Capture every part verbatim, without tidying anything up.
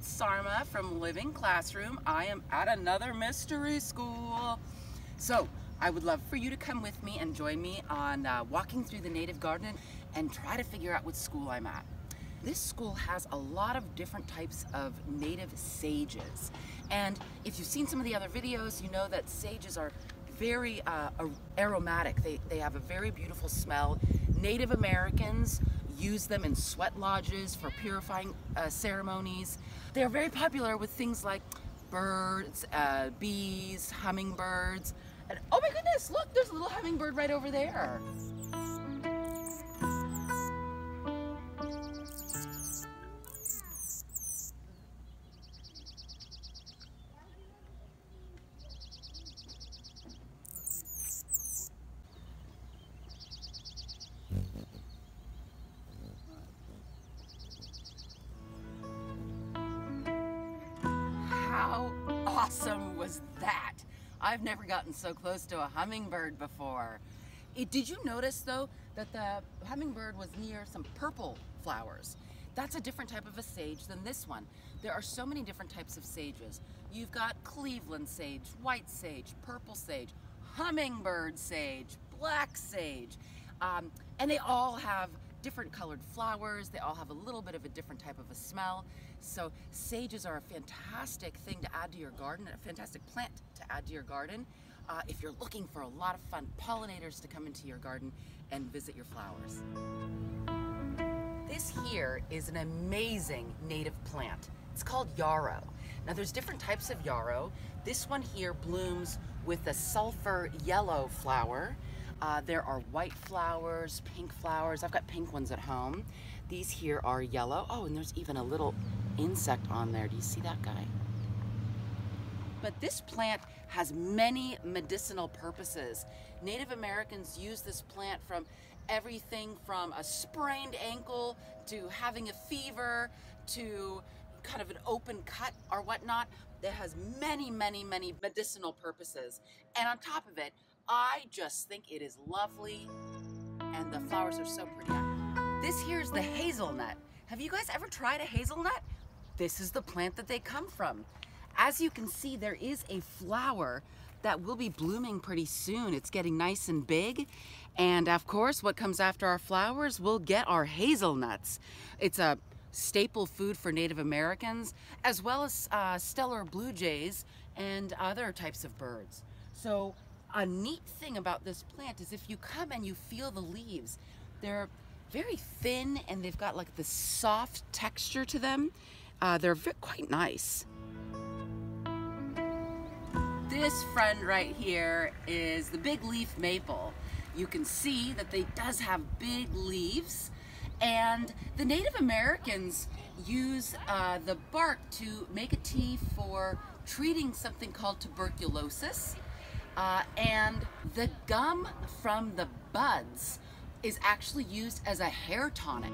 it's Sarma from Living Classroom. I am at another mystery school. So I would love for you to come with me and join me on uh, walking through the native garden and try to figure out what school I'm at. This school has a lot of different types of native sages. And if you've seen some of the other videos, you know that sages are very uh, aromatic. They, they have a very beautiful smell. Native Americans use them in sweat lodges for purifying uh, ceremonies. They're very popular with things like birds, uh, bees, hummingbirds. And oh my goodness, look, there's a little hummingbird right over there. How awesome was that? I've never gotten so close to a hummingbird before. It, did you notice though that the hummingbird was near some purple flowers? That's a different type of a sage than this one. There are so many different types of sages. You've got Cleveland sage, white sage, purple sage, hummingbird sage, black sage, um, and they all have different colored flowers. They all have a little bit of a different type of a smell. So sages are a fantastic thing to add to your garden, a fantastic plant to add to your garden uh, if you're looking for a lot of fun pollinators to come into your garden and visit your flowers. This here is an amazing native plant. It's called yarrow. Now there's different types of yarrow. This one here blooms with a sulfur yellow flower. Uh, there are white flowers, pink flowers. I've got pink ones at home. These here are yellow. Oh, and there's even a little insect on there. Do you see that guy? But this plant has many medicinal purposes. Native Americans use this plant from everything from a sprained ankle to having a fever to kind of an open cut or whatnot. That has many, many, many medicinal purposes. And on top of it, I just think it is lovely, and the flowers are so pretty. This here's the hazelnut. Have you guys ever tried a hazelnut? This is the plant that they come from. As you can see, there is a flower that will be blooming pretty soon. It's getting nice and big. And of course, what comes after our flowers, we'll get our hazelnuts. It's a staple food for Native Americans, as well as uh, stellar blue jays and other types of birds. So a neat thing about this plant is if you come and you feel the leaves, they're very thin and they've got like this soft texture to them. Uh, they're quite nice. This friend right here is the big leaf maple. You can see that they does have big leaves, and the Native Americans use uh, the bark to make a tea for treating something called tuberculosis. Uh, and the gum from the buds is actually used as a hair tonic.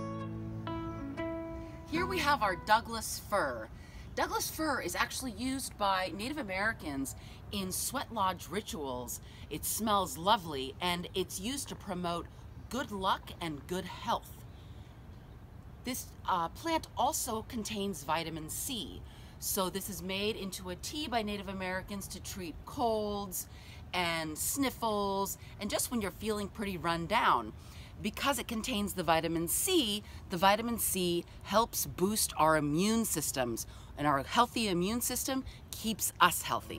Here we have our Douglas fir. Douglas fir is actually used by Native Americans in sweat lodge rituals. It smells lovely and it's used to promote good luck and good health. This uh, plant also contains vitamin C. So this is made into a tea by Native Americans to treat colds and sniffles and just when you're feeling pretty run down. Because it contains the vitamin C, the vitamin C helps boost our immune systems, and our healthy immune system keeps us healthy.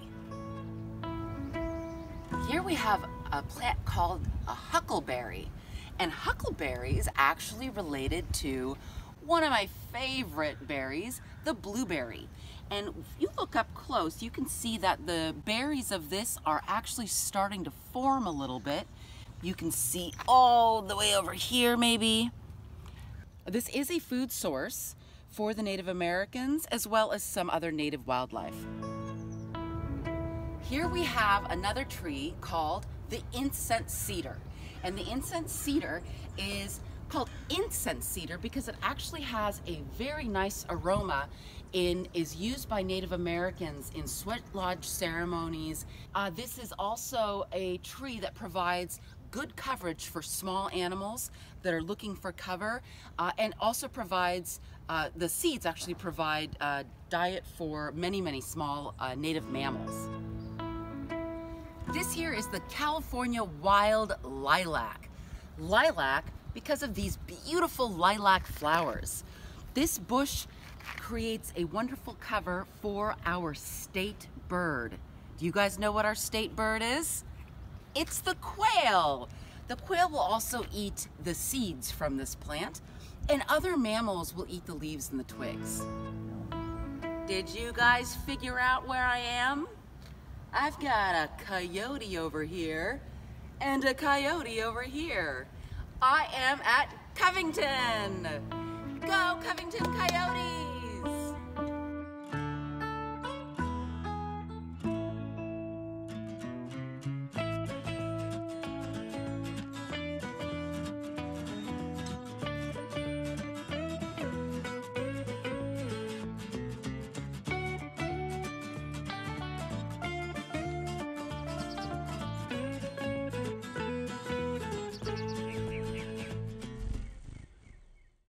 Here we have a plant called a huckleberry, and huckleberry is actually related to one of my favorite berries, the blueberry. And if you look up close, you can see that the berries of this are actually starting to form a little bit. You can see all the way over here maybe. This is a food source for the Native Americans as well as some other native wildlife. Here we have another tree called the incense cedar. And the incense cedar is called incense cedar because it actually has a very nice aroma and is used by Native Americans in sweat lodge ceremonies. Uh, this is also a tree that provides good coverage for small animals that are looking for cover, uh, and also provides, uh, the seeds actually provide uh, diet for many, many small uh, native mammals. This here is the California wild lilac. Lilac because of these beautiful lilac flowers. This bush creates a wonderful cover for our state bird. Do you guys know what our state bird is? It's the quail. The quail will also eat the seeds from this plant, and other mammals will eat the leaves and the twigs. Did you guys figure out where I am? I've got a coyote over here and a coyote over here. I am at Covington. Go Covington Coyote!